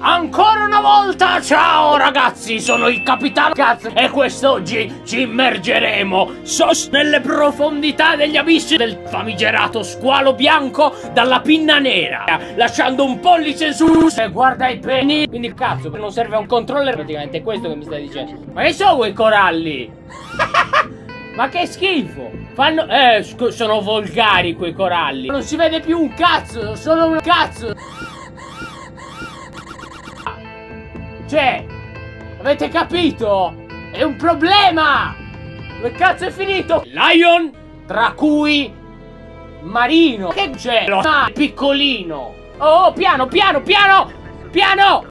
Ancora una volta, ciao ragazzi, sono il capitano Cazzo e quest'oggi ci immergeremo nelle profondità degli abissi del famigerato squalo bianco dalla pinna nera, lasciando un pollice su guarda i peni. Quindi cazzo, non serve un controller, praticamente è questo che mi stai dicendo. Ma che sono quei coralli? Ma che schifo! Fanno... sono volgari quei coralli. Non si vede più un cazzo, solo un cazzo. Cioè, avete capito? È un problema! Dove cazzo è finito? Lion, tra cui marino. Che c'è? Lo piccolino. Oh, piano, piano, piano! Piano!